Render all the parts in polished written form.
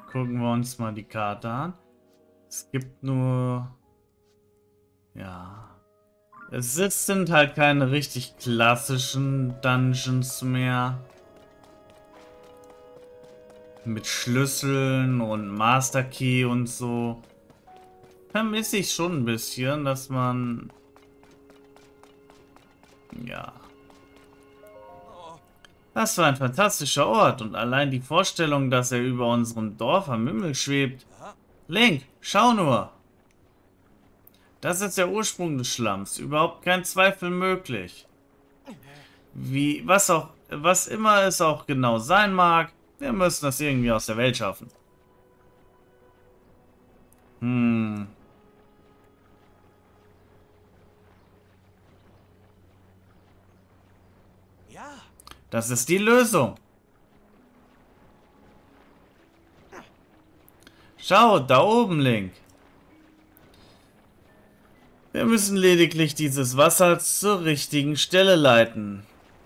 Gucken wir uns mal die Karte an. Es gibt nur... Ja... sind halt keine richtig klassischen Dungeons mehr. Mit Schlüsseln und Master Key und so. Vermisse ich schon ein bisschen, dass man... Ja... Das war ein fantastischer Ort und allein die Vorstellung, dass er über unserem Dorf am Himmel schwebt. Link, schau nur! Das ist der Ursprung des Schlamms, überhaupt kein Zweifel möglich. Was immer es auch genau sein mag, wir müssen das irgendwie aus der Welt schaffen. Ja, Das ist die Lösung. Schau, da oben, Link. Wir müssen lediglich dieses Wasser zur richtigen Stelle leiten.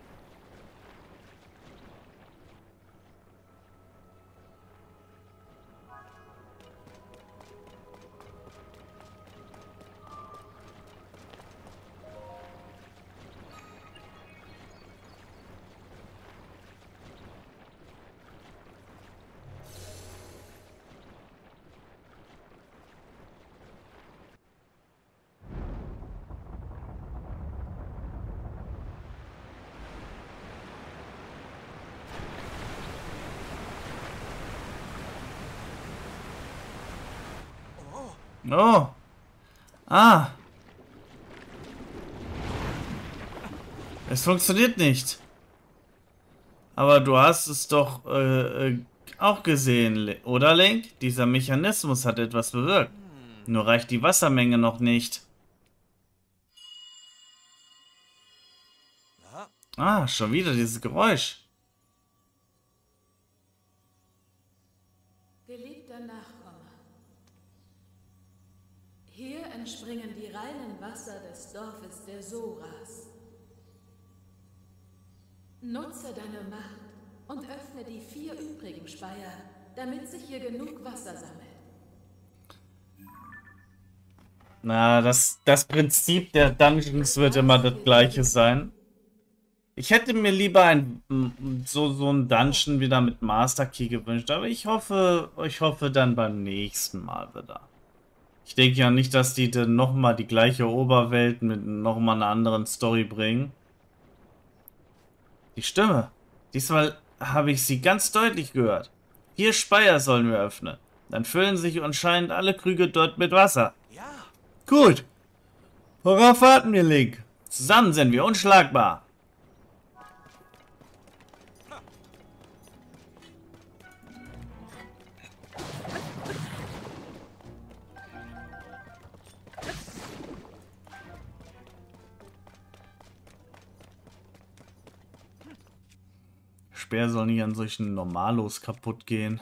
Oh. Ah. Es funktioniert nicht. Aber du hast es doch auch gesehen, oder Link? Dieser Mechanismus hat etwas bewirkt. Nur reicht die Wassermenge noch nicht. ja, Ah, schon wieder dieses Geräusch. Geliebter Nachkomme, hier entspringen die reinen Wasser des Dorfes der Soras. Nutze deine Macht und öffne die 4 übrigen Speier, damit sich hier genug Wasser sammelt. Na, das Prinzip der Dungeons wird immer das gleiche sein. Ich hätte mir lieber so ein Dungeon wieder mit Master Key gewünscht, aber ich hoffe dann beim nächsten Mal wieder. Ich denke ja nicht, dass die dann nochmal die gleiche Oberwelt mit nochmal einer anderen Story bringen. Die Stimme. Diesmal habe ich sie ganz deutlich gehört. 4 Speier sollen wir öffnen. Dann füllen sich anscheinend alle Krüge dort mit Wasser. ja. Gut. Worauf warten wir, Link? Zusammen sind wir unschlagbar. Speer soll nicht an solchen Normalos kaputt gehen.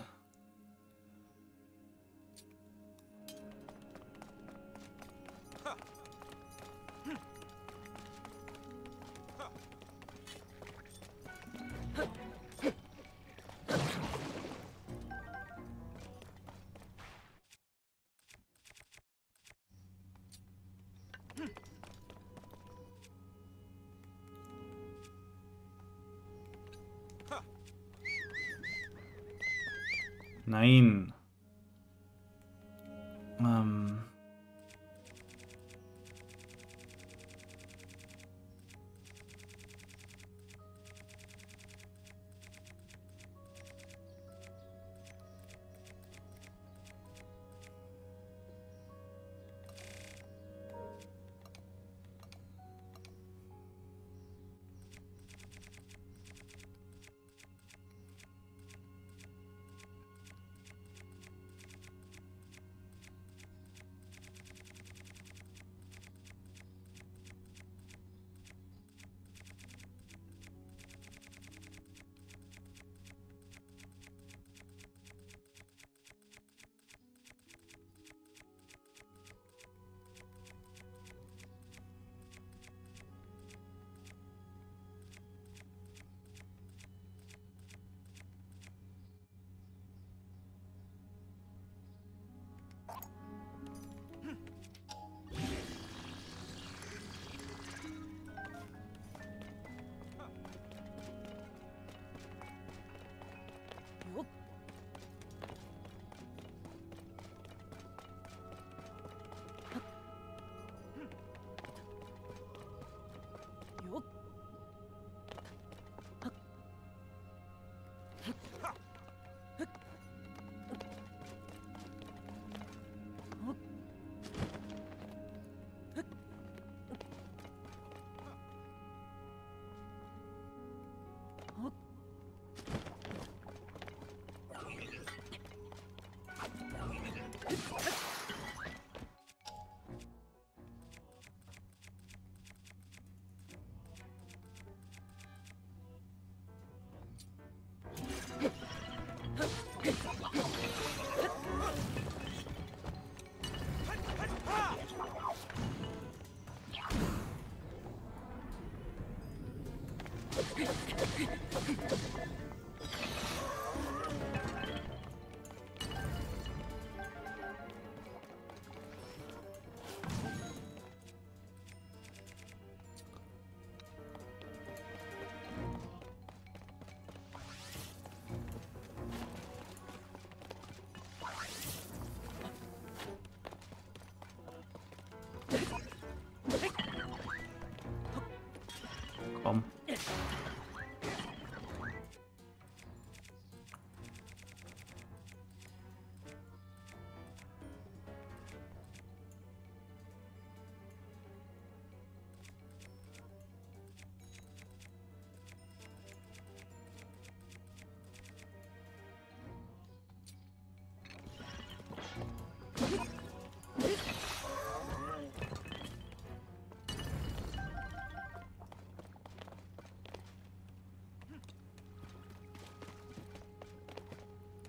Nein.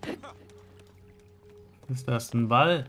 Ist das ein Ball?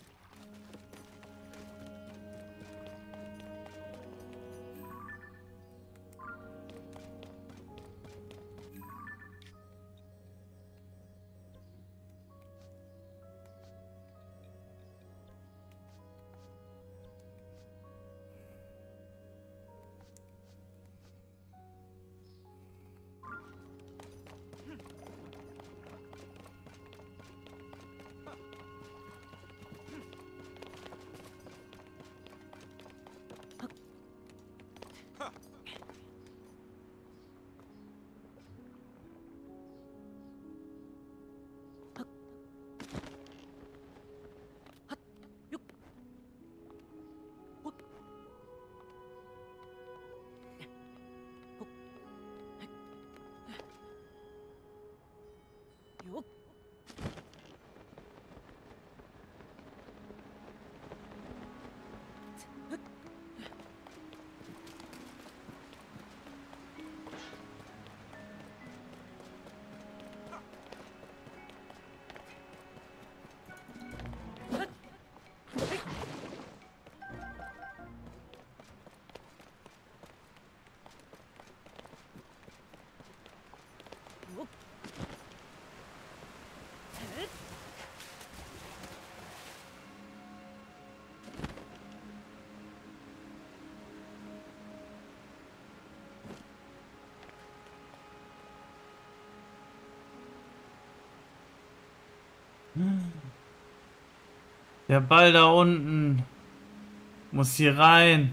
Der Ball da unten muss hier rein.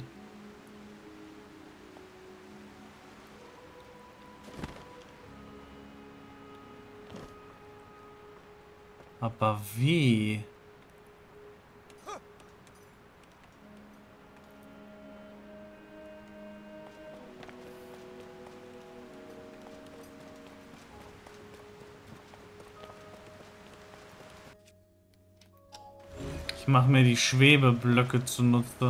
Aber wie? Ich mache mir die Schwebeblöcke zunutze.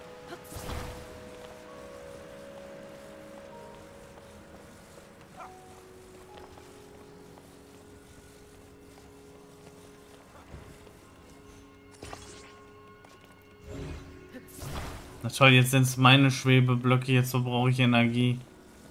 Na toll, jetzt sind es meine Schwebeblöcke, jetzt so brauche ich Energie.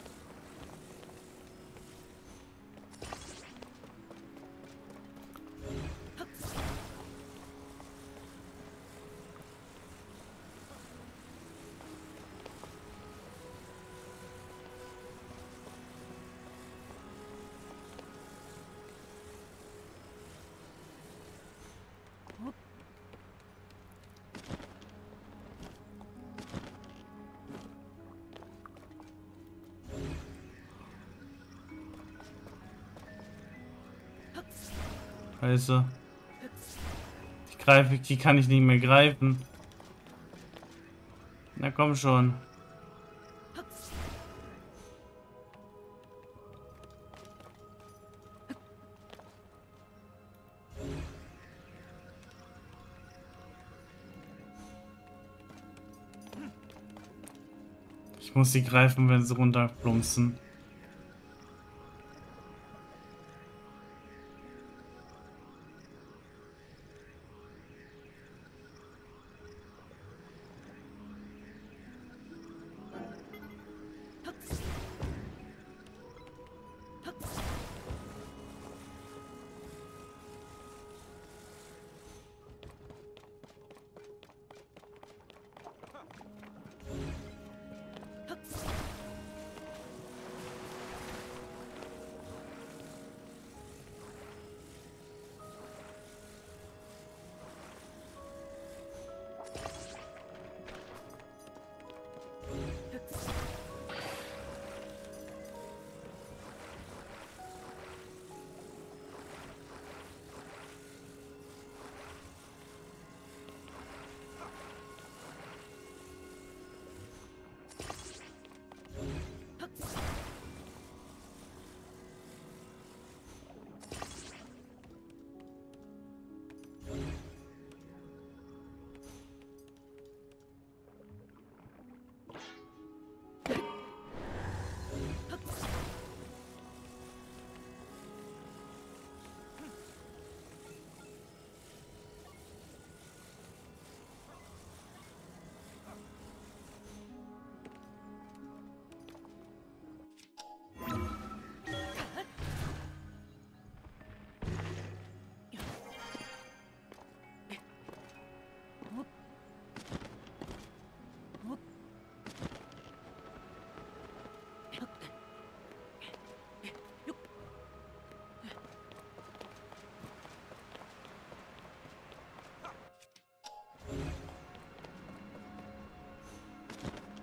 Scheiße. Die kann ich nicht mehr greifen. Na komm schon. Ich muss sie greifen, wenn sie runterplumpsen.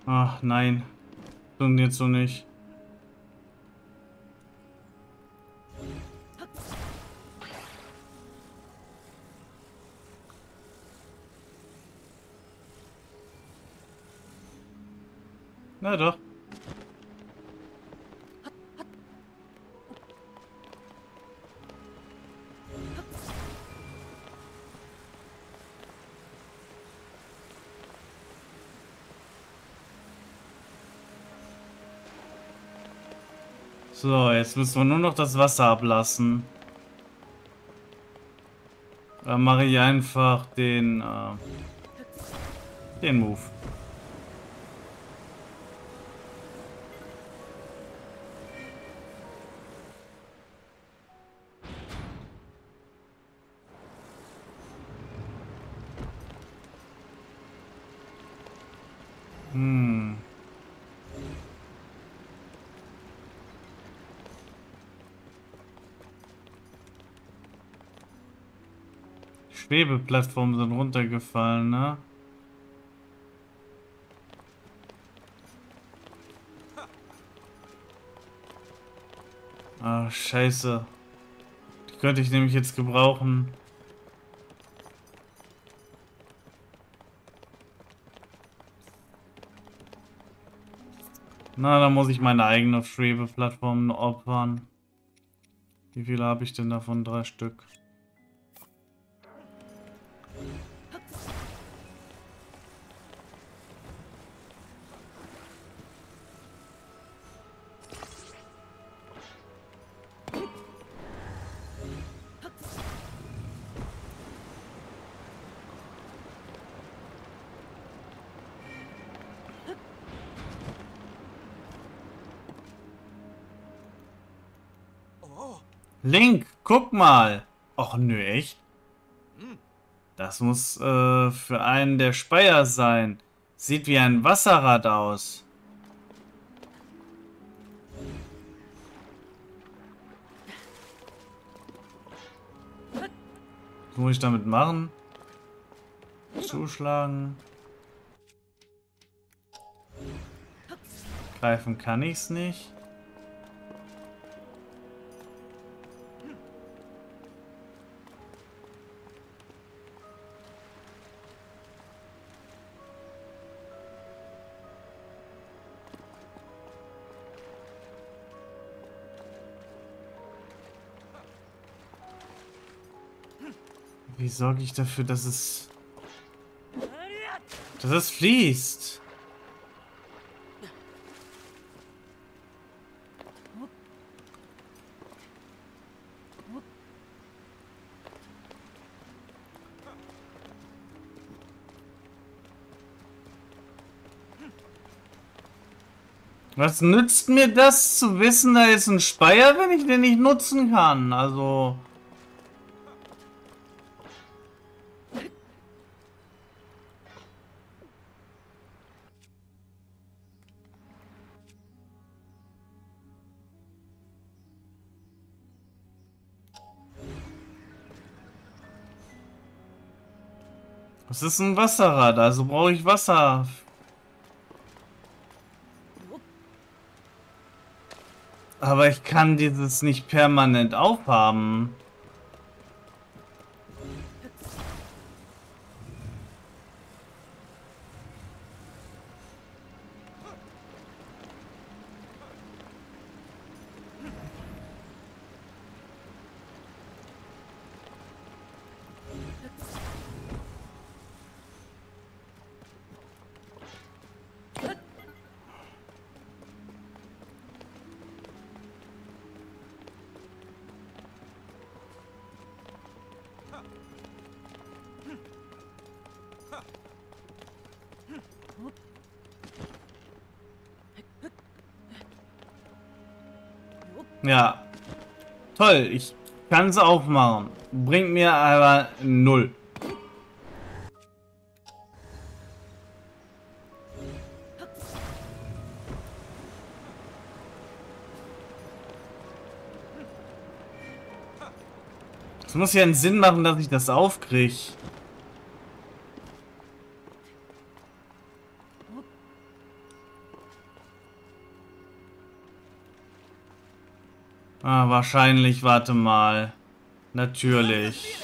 Ach nein. Funktioniert so nicht. Na doch. So, jetzt müssen wir nur noch das Wasser ablassen. Dann mache ich einfach den Move. Schwebeplattformen sind runtergefallen, ne? Ah, scheiße. Die könnte ich nämlich jetzt gebrauchen. Na, da muss ich meine eigene Schwebeplattform opfern. Wie viele habe ich denn davon? 3 Stück. Link, guck mal. Och nö, echt? Das muss für einen der Speier sein. Sieht wie ein Wasserrad aus. Was muss ich damit machen? Zuschlagen. Greifen kann ich's nicht. Wie sorge ich dafür, dass es fließt? Was nützt mir das zu wissen, da ist ein Speier, wenn ich den nicht nutzen kann? Also... Es ist ein Wasserrad, also brauche ich Wasser. Aber ich kann dieses nicht permanent aufhaben. Ja, toll, ich kann es aufmachen. Bringt mir aber 0. Es muss ja einen Sinn machen, dass ich das aufkriege. Ah, wahrscheinlich, warte mal. Natürlich.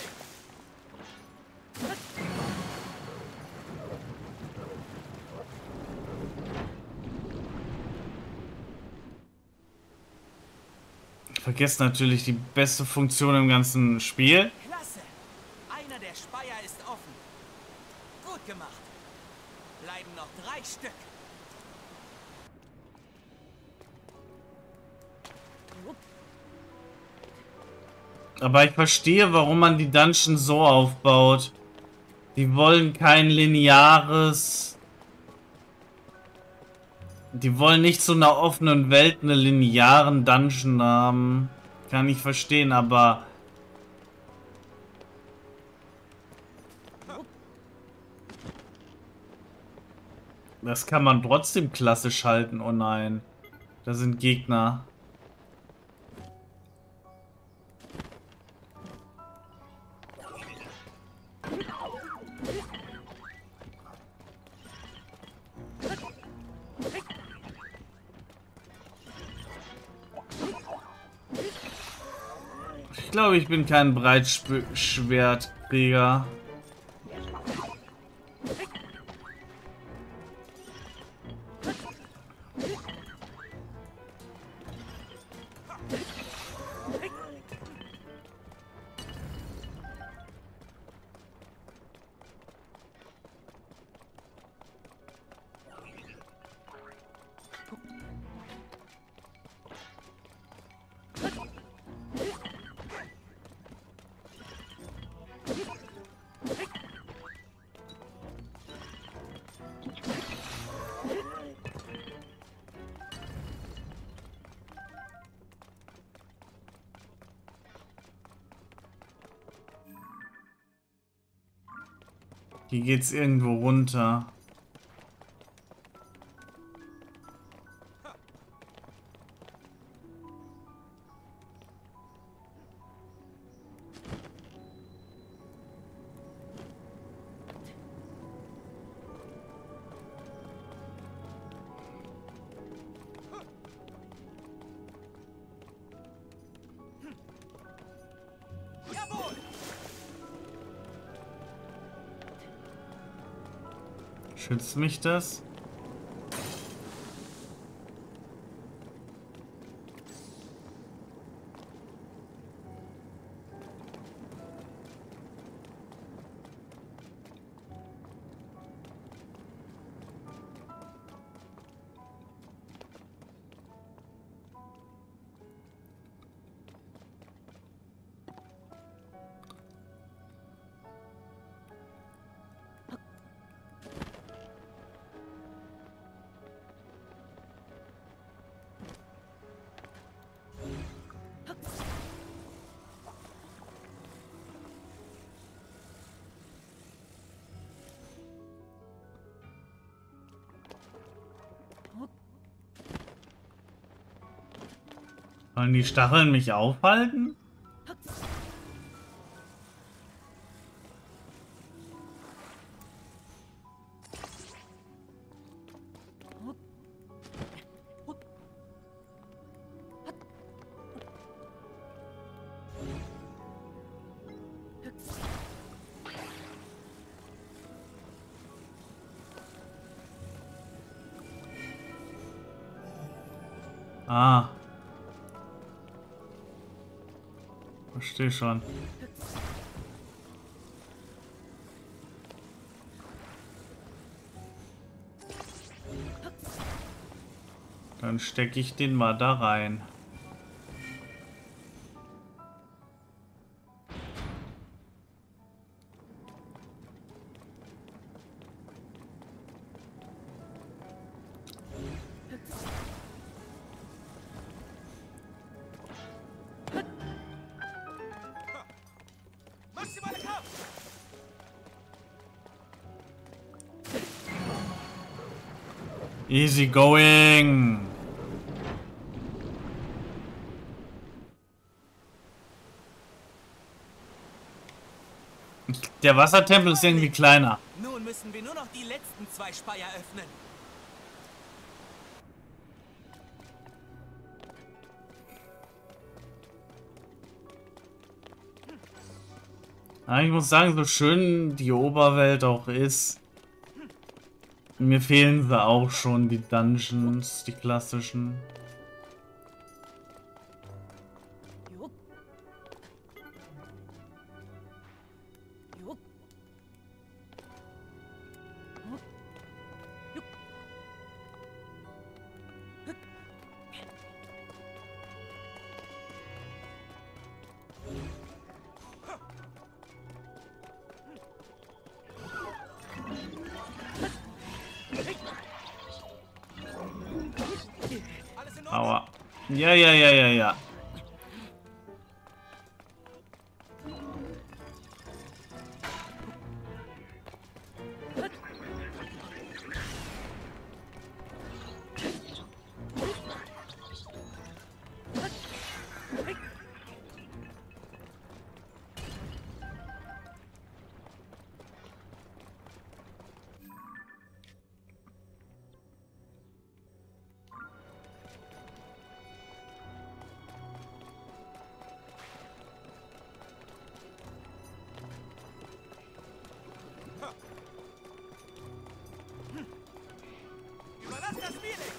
Vergesst natürlich die beste Funktion im ganzen Spiel. Klasse! Einer der Speier ist offen. Gut gemacht. Bleiben noch 3 Stück. Aber ich verstehe, warum man die Dungeon so aufbaut. Die wollen kein lineares... Die wollen nicht so einer offenen Welt eine linearen Dungeon haben. Kann ich verstehen, aber... Das kann man trotzdem klassisch halten. Oh nein. Da sind Gegner. Ich glaube, ich bin kein Breitschwertkrieger. Hier geht's irgendwo runter. Jawohl! Schützt mich das? Wollen die Stacheln mich aufhalten? Ah. Verstehe schon. Dann stecke ich den mal da rein. Maximale Kraft! Easy going. Der Wassertempel ist irgendwie kleiner. Nun müssen wir nur noch die letzten 2 Speier öffnen. Aber ich muss sagen, so schön die Oberwelt auch ist, mir fehlen sie auch schon, die Dungeons, die klassischen. Alles in Ordnung? Aua. Ja, ja, ja, ja, ja. Überlass das Feeling!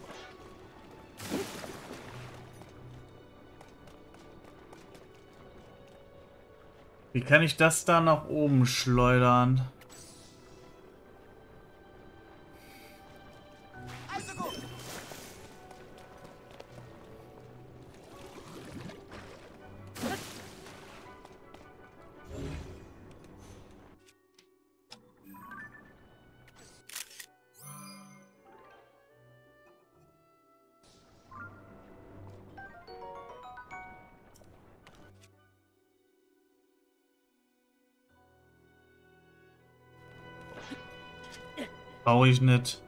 Wie kann ich das da nach oben schleudern? Also gut! Brauche ich nicht.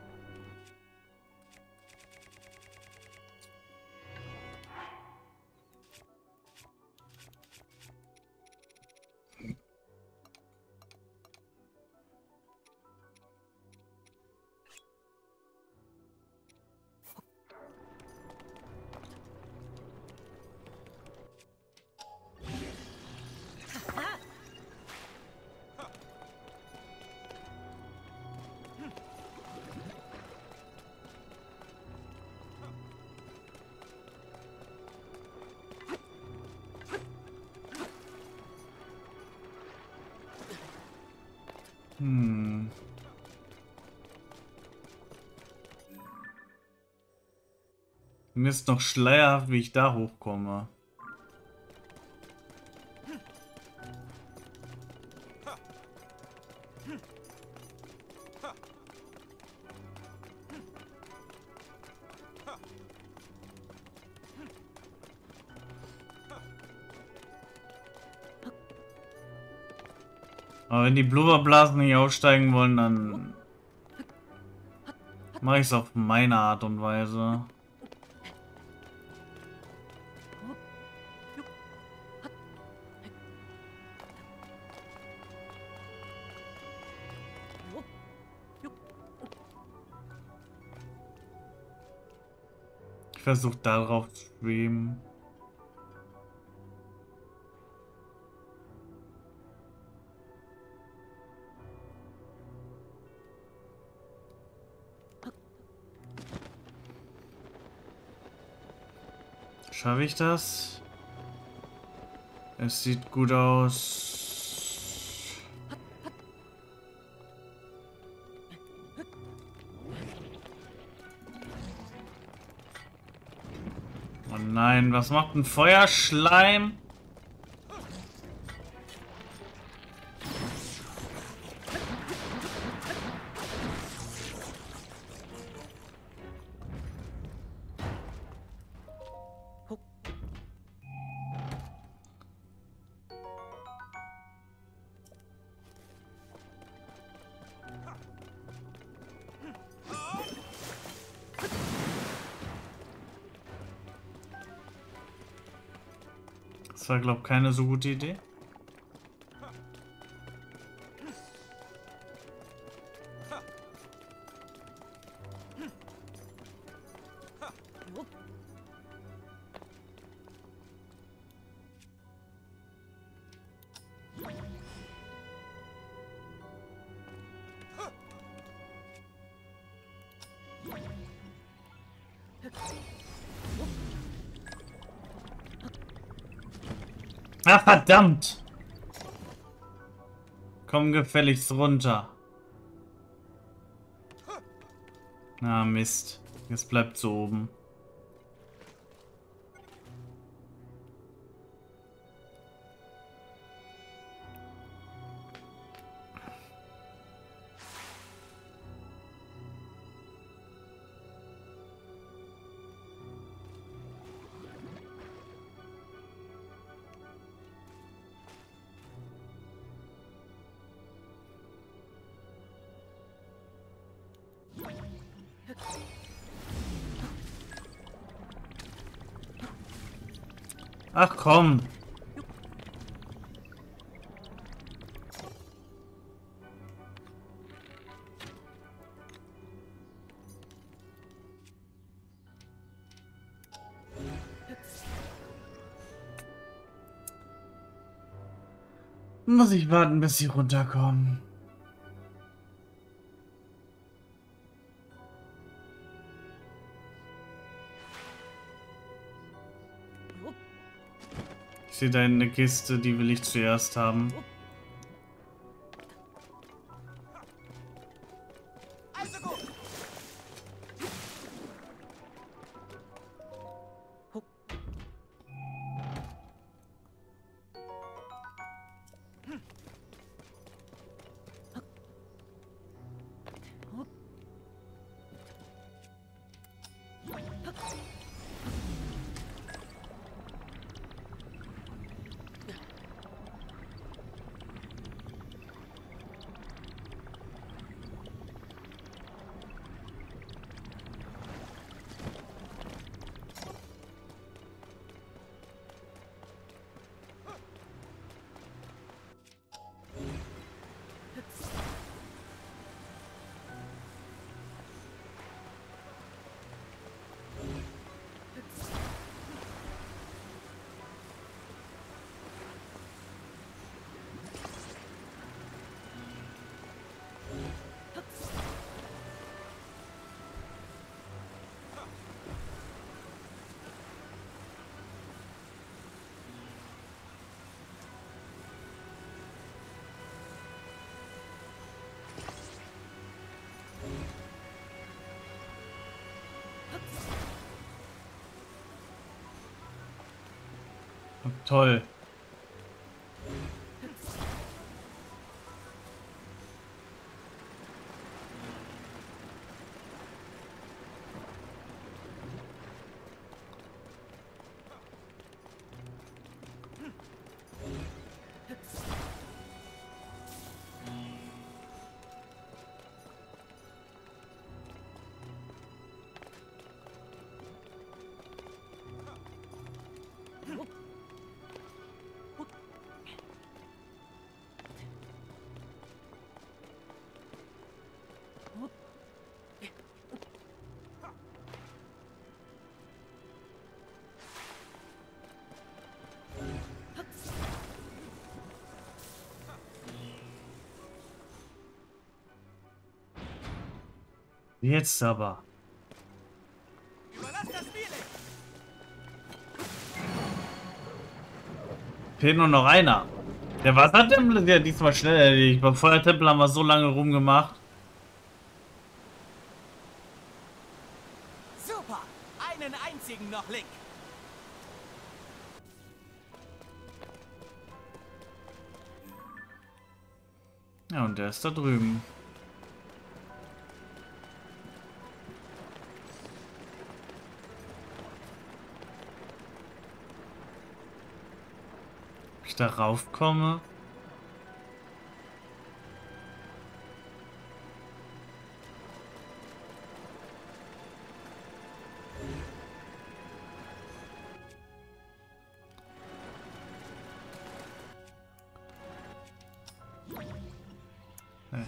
Mir ist noch schleierhaft, wie ich da hochkomme. Aber wenn die Blubberblasen nicht aussteigen wollen, dann mache ich es auf meine Art und Weise. Ich versuche darauf zu schweben. Schaffe ich das? Es sieht gut aus. Oh nein, was macht ein Feuerschleim? Das war, glaube ich, keine so gute Idee. Ah, verdammt! Komm gefälligst runter. Na, Mist. Jetzt bleibt so oben. Ach komm. Muss ich warten, bis sie runterkommen. Ich sehe da eine Kiste, die will ich zuerst haben. Also gut. Toll. Jetzt aber. Überlass das Spiel. Fehlt nur noch einer. Der Wassertempel ist ja diesmal schnell erledigt. Beim Feuertempel haben wir so lange rumgemacht. Super. Einen einzigen noch, Link. Ja, und der ist da drüben. Ob ich da raufkomme? Nee.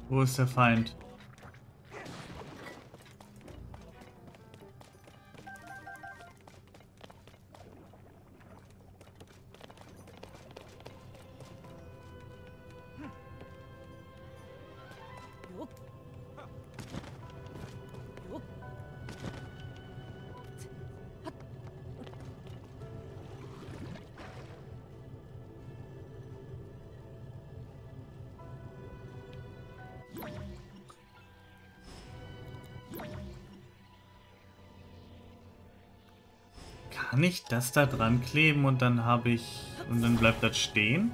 Wo ist der Feind? Kann ich das da dran kleben und dann habe ich... und dann bleibt das stehen?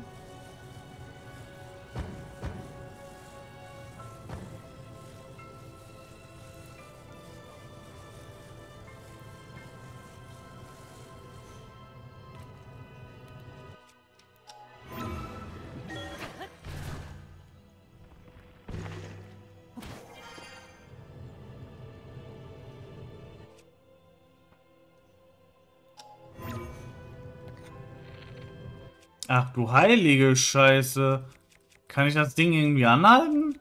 Ach du heilige Scheiße. Kann ich das Ding irgendwie anhalten?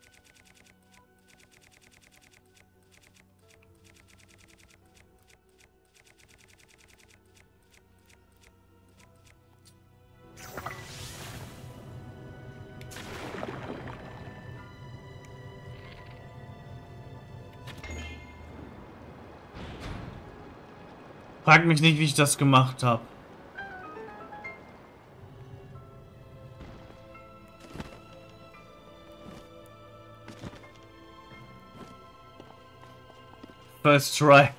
Frag mich nicht, wie ich das gemacht habe. First try.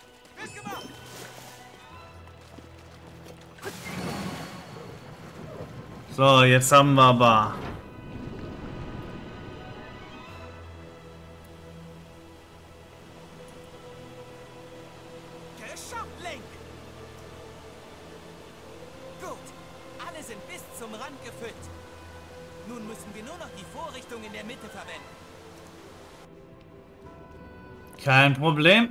So, jetzt haben wir aber. Geschafft, Link! Gut, alle sind bis zum Rand gefüllt. Nun müssen wir nur noch die Vorrichtung in der Mitte verwenden. Kein Problem.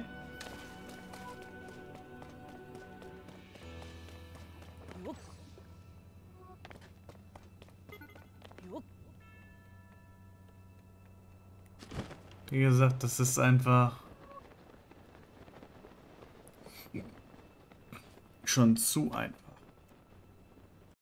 Wie gesagt, das ist einfach schon zu einfach.